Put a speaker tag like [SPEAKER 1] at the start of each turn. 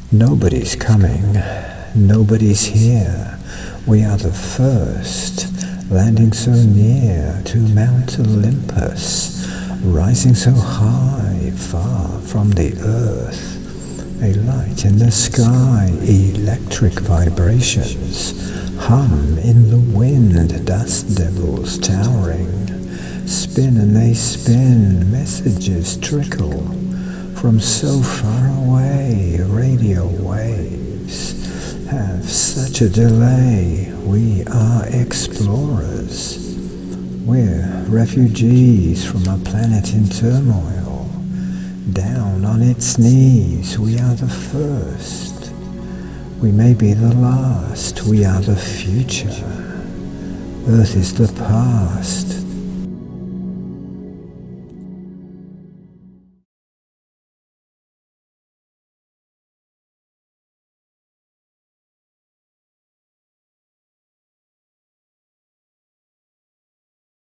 [SPEAKER 1] Nobody's coming, nobody's here. We are the first, landing so near to Mount Olympus, rising so high, far from the earth. A light in the sky, electric vibrations, hum in the wind, dust devils towering. Spin and they spin, messages trickle from so far away. Radio waves have such a delay. We are explorers. We're refugees from a planet in turmoil. Down on its knees, we are the first. We may be the last, we are the future. Earth is the past.